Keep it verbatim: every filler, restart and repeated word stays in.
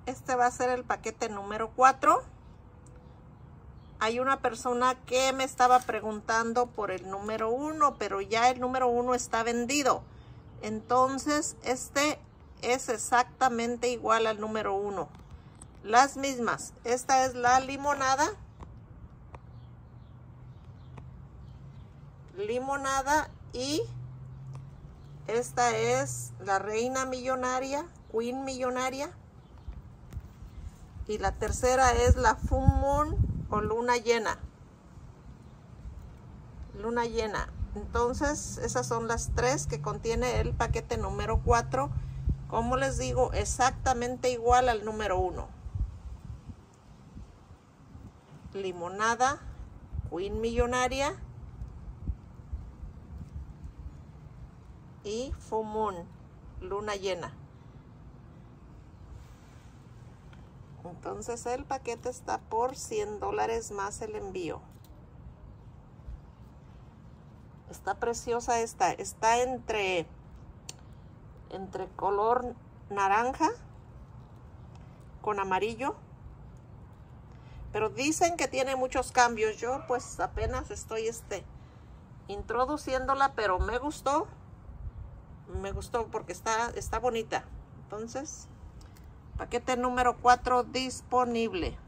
Este va a ser el paquete número cuatro. Hay una persona que me estaba preguntando por el número uno, pero ya el número uno está vendido. Entonces, este es exactamente igual al número uno. Las mismas. Esta es la limonada. Limonada y esta es la reina millonaria, Queen millonaria. Y la tercera es la Full Moon o luna llena. Luna llena. Entonces, esas son las tres que contiene el paquete número cuatro. Como les digo, exactamente igual al número uno. Limonada, Queen millonaria y Full Moon, luna llena. Entonces el paquete está por cien dólares más el envío. Está preciosa esta. Está entre, entre color naranja con amarillo. Pero dicen que tiene muchos cambios. Yo pues apenas estoy este, introduciéndola, pero me gustó. Me gustó porque está, está bonita. Entonces, paquete número cuatro disponible.